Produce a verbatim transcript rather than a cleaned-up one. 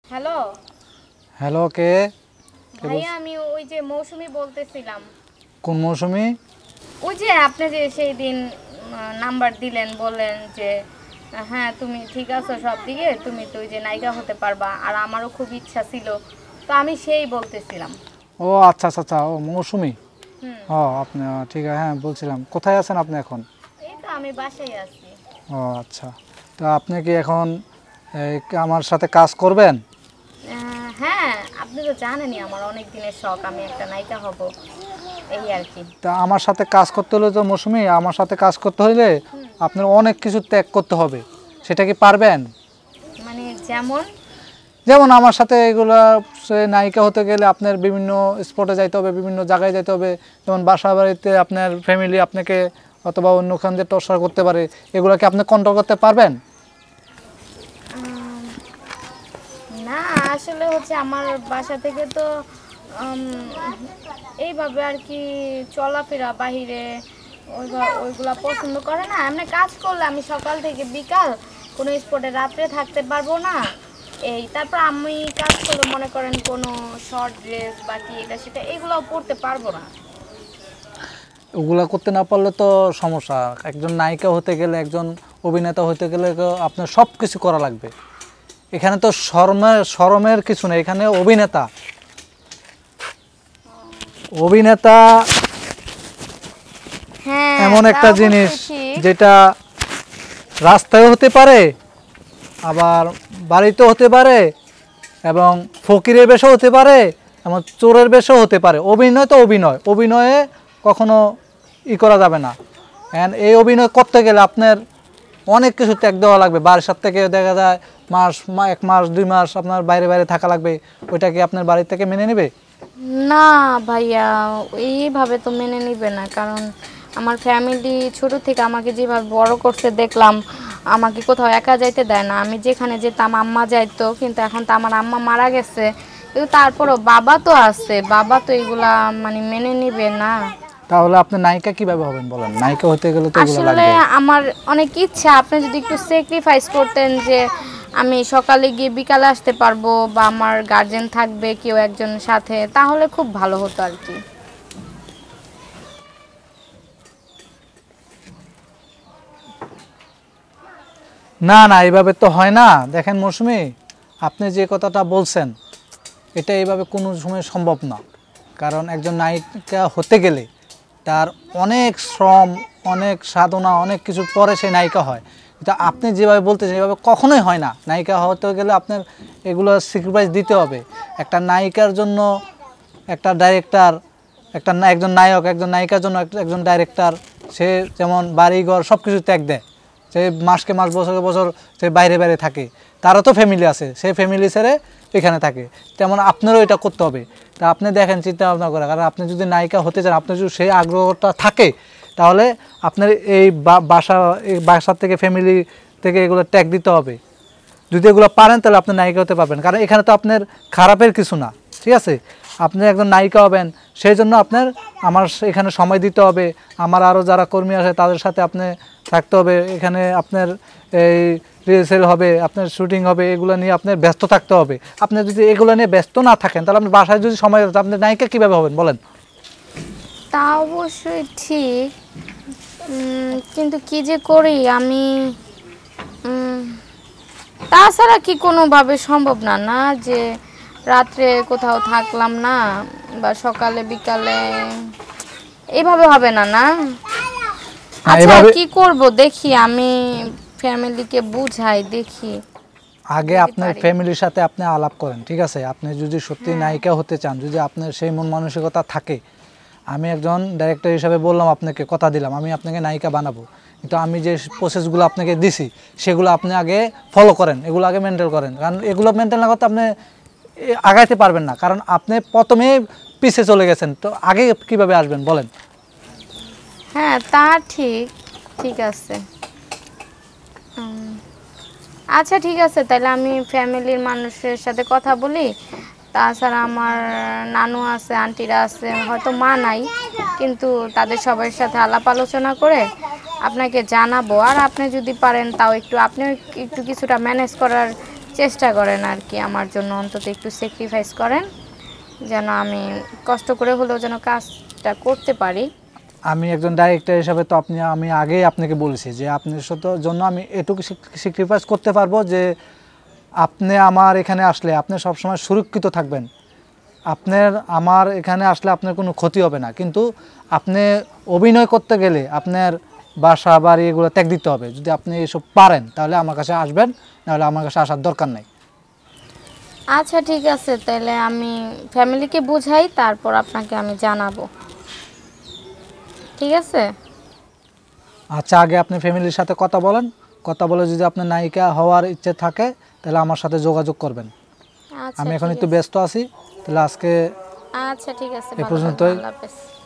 Hello. Hello, কে? ভাইয়া আমি ওই যে মৌসুমী বলতেছিলাম। কোন মৌসুমী? ওই যে আপনি যে সেই দিন নাম্বার দিলেন, বললেন যে হ্যাঁ তুমি ঠিক আছো সব দিকে, তুমি তো ওই যে নায়িকা হতে পারবা, আর আমারও খুব ইচ্ছা ছিল, তো আমি সেই বলতেছিলাম। ও আচ্ছা আচ্ছা আচ্ছা, ও মৌসুমী। হুম। ও আপনি ঠিক আছে, হ্যাঁ বলছিলাম। কোথায় আছেন আপনি এখন? এই তো আমি বাসায় আছি। ও আচ্ছা, তো আপনি কি এখন এই আমার সাথে কাজ করবেন? আহ, হ্যাঁ, আপনি তো জানেনই আমার অনেক দিনের শখ, আমি একটা নায়িকা হব, এই আর কি। তা আমার সাথে কাজ করতে হলে তো মৌসুমী, আমার সাথে কাজ করতে হলে আপনার অনেক কিছু ত্যাগ করতে হবে। সেটা কি পারবেন? মানে যেমন? যেমন আমার সাথে এগুলা, সে নায়িকা হতে গেলে আপনার বিভিন্ন স্পটে যাইতে হবে, বিভিন্ন জায়গায় যাইতে হবে। যেমন বাসা বাড়িতে আপনার ফ্যামিলি আপনাকে অথবা অন্য খান দিয়ে টর্চার করতে পারে, এগুলোকে আপনি কন্ট্রোল করতে পারবেন? উম, না, আসলে হচ্ছে আমার বাসা থেকে তো উম, এইভাবে আর কি চলাফেরা বাহিরে ওইভা- ওইগুলা পছন্দ করে না। এমনি কাজ করলে আমি সকাল থেকে বিকাল কোনো স্পটে রাত্রে থাকতে পারবো না। এই তারপর আমি কাজ করলে মনে করেন কোনো শর্ট ড্রেস বা কি এটা সেটা এগুলোও পরতে পারবো না। ওগুলা করতে না পারলে তো সমস্যা। একজন নায়িকা হতে গেলে, একজন অভিনেতা হতে গেলে তো আপনার সব কিছু করা লাগবে। এখানে তো শরমের শরমের কিছু নেই, এখানে অভিনেতা অভিনেতা হ্যাঁ, এমন তা একটা অবশ্য জিনিস ঠিক। যেটা রাস্তায় হতে পারে, আবার বাড়িতেও হতে পারে, এবং ফকিরের বেশও হতে পারে, এবং চোরের বেশও হতে পারে। অভিনয় তো অভিনয়, অভিনয়ে কখনো ই করা যাবে না। অ্যান্ড এই অভিনয় করতে গেলে আপনার অনেক কিছু ত্যাগ দেওয়া লাগবে। বাসার থেকে দেখা যায় মাস মা- এক মাস দুই মাস আপনার বাইরে বাইরে থাকা লাগবে। ওইটা কি আপনার বাড়ি থেকে মেনে নেবে? না ভাইয়া, এইভাবে তো মেনে নিবে না, কারণ আমার ফ্যামিলি ছোট থেকে আমাকে যেভাবে বড় করছে দেখলাম, আমাকে কোথাও একা যাইতে দেয় না। আমি যেখানে যেতাম আম্মা যাইতো, কিন্তু এখন তো আমার আম্মা মারা গেছে, কিন্তু তারপরও বাবা তো আছে, বাবা তো এগুলা মানে মেনে নিবে না। তাহলে আপনি নায়িকা কিভাবে হবেন বলেন? নায়িকা হতে গেলে তো এগুলো আসলে লাগবে। আমার অনেক ইচ্ছা, আপনি যদি একটু স্যাক্রিফাইস করতেন, যে আমি সকালে গিয়ে বিকালে আসতে পারবো, বা আমার গার্জেন থাকবে কেউ একজন সাথে, তাহলে খুব ভালো হতো আর কি। না না, এইভাবে তো হয় না। দেখেন মৌসুমী, আপনি যে কথাটা বলছেন এটা এইভাবে কোনো সময় সম্ভব না। কারণ একজন নায়িকা হতে গেলে তার অনেক শ্রম, অনেক সাধনা, অনেক কিছুর পরে সেই নায়িকা হয়। কিন্তু আপনি যেভাবে বলতেছেন এভাবে কখনোই হয় না। নায়িকা হতে গেলে আপনার এগুলো স্যাক্রিফাইস দিতে হবে। একটা নায়িকার জন্য একটা ডাইরেক্টর, একটা না- একজন নায়ক একজন নায়িকার জন্য একটা- একজন ডাইরেক্টর, সে যেমন বাড়িঘর সব কিছু ত্যাগ দেয়। সে মাসকে মাস বছরে বছর সে বাইরে বাইরে থাকে, তারও তো ফ্যামিলি আছে, সে ফ্যামিলি ছেড়ে এখানে থাকে। তেমন আপনারও এটা করতে হবে। তা আপনি দেখেন, চিন্তা ভাবনা করে, কারণ আপনি যদি নায়িকা হতে চান, আপনার যদি সেই আগ্রহটা থাকে, তাহলে আপনার এই বা- বাসা এই বাসার থেকে ফ্যামিলি থেকে এগুলো ত্যাগ দিতে হবে। যদি এগুলো পারেন তাহলে আপনি নায়িকা হতে পারবেন। কারণ এখানে তো আপনার খারাপের কিছু না, ঠিক আছে? আপনি একজন নায়িকা হবেন, সেই জন্য আপনার আমার এখানে সময় দিতে হবে। আমার আরও যারা কর্মী আছে তাদের সাথে আপনি থাকতে হবে। এখানে আপনার এই রিহার্সেল হবে, আপনার শুটিং হবে, এগুলো নিয়ে আপনার ব্যস্ত থাকতে হবে। আপনি যদি এগুলো নিয়ে ব্যস্ত না থাকেন, তাহলে আপনি বাসায় যদি সময় দেন, আপনি নায়িকা কীভাবে হবেন বলেন? তা অবশ্যই ঠিক, উম, কিন্তু কি যে করি আমি। উম, তাছাড়া কি কোনোভাবে সম্ভব না না যে রাত্রে কোথাও থাকলাম না, বা সকালে বিকালে, এইভাবে হবে না না। না, আচ্ছা, এভাবে কি করব দেখি, আমি ফ্যামিলিকে বুঝাই দেখি আগে যদি আপনার পারি। ফ্যামিলির সাথে আপনি আলাপ করেন, ঠিক আছে? আপনি যদি সত্যি হ্যাঁ। নায়িকা হতে চান, যদি আপনার সেই মন মানসিকতা থাকে, আমি একজন ডাইরেক্টর হিসাবে বললাম, আপনাকে কথা দিলাম আমি আপনাকে নায়িকা বানাবো, কিন্তু আমি যে প্রসেসগুলো আপনাকে দিছি সেগুলো আপনি আগে ফলো করেন, এগুলো আগে মেনটেন করেন। কারণ এগুলো মেনটেন না করতে আপনি এ, আগাইতে পারবেন না। কারণ আপনি প্রথমে পিছে চলে গেছেন, তো আগে কিভাবে আসবেন বলেন? হ্যাঁ, তা ঠিক, ঠিক আছে। উম, আচ্ছা ঠিক আছে, তাহলে আমি ফ্যামিলির মানুষের সাথে কথা বলি। তাছাড়া আমার নানু আছে, আন্টিরা আছে, হয়তো মা নাই, কিন্তু তাদের সবার সাথে আলাপ আলোচনা করে আপনাকে জানাবো। আর আপনি যদি পারেন তাও একটু আপনিও একটু কিছুটা ম্যানেজ করার চেষ্টা করেন আর কি আমার জন্য অন্তত একটু স্যাক্রিফাইস করেন, যেন আমি কষ্ট করে হলেও যেন কাজটা করতে পারি। আমি একজন ডাইরেক্টর হিসাবে তো আপনি আমি আগেই আপনাকে বলেছি যে আপনার সাথে জন্য আমি এটুকু স্যাক্রিফাইস করতে পারবো যে আপনি আমার এখানে আসলে আপনি সবসময় সুরক্ষিত থাকবেন। আপনার আমার এখানে আসলে আপনার কোনো ক্ষতি হবে না, কিন্তু আপনি অভিনয় করতে গেলে আপনার বাসা বাড়ি এগুলো ত্যাগ দিতে হবে। যদি আপনি এসব পারেন তাহলে আমার কাছে আসবেন, নাহলে আমার কাছে আসার দরকার নেই। আচ্ছা ঠিক আছে, তাহলে আমি ফ্যামিলিকে বুঝাই, তারপর আপনাকে আমি জানাবো, ঠিক আছে? আচ্ছা, আগে আপনি ফ্যামিলির সাথে কথা বলেন, কথা বলে যদি আপনার নায়িকা হওয়ার ইচ্ছে থাকে তাহলে আমার সাথে যোগাযোগ করবেন। আচ্ছা আমি এখন ঠিক একটু আছে। ব্যস্ত আছি, তাহলে আজকে আচ্ছা ঠিক আছে, এ ভালো পর্যন্তই। থাকবেন, আল্লাহ হাফেজ।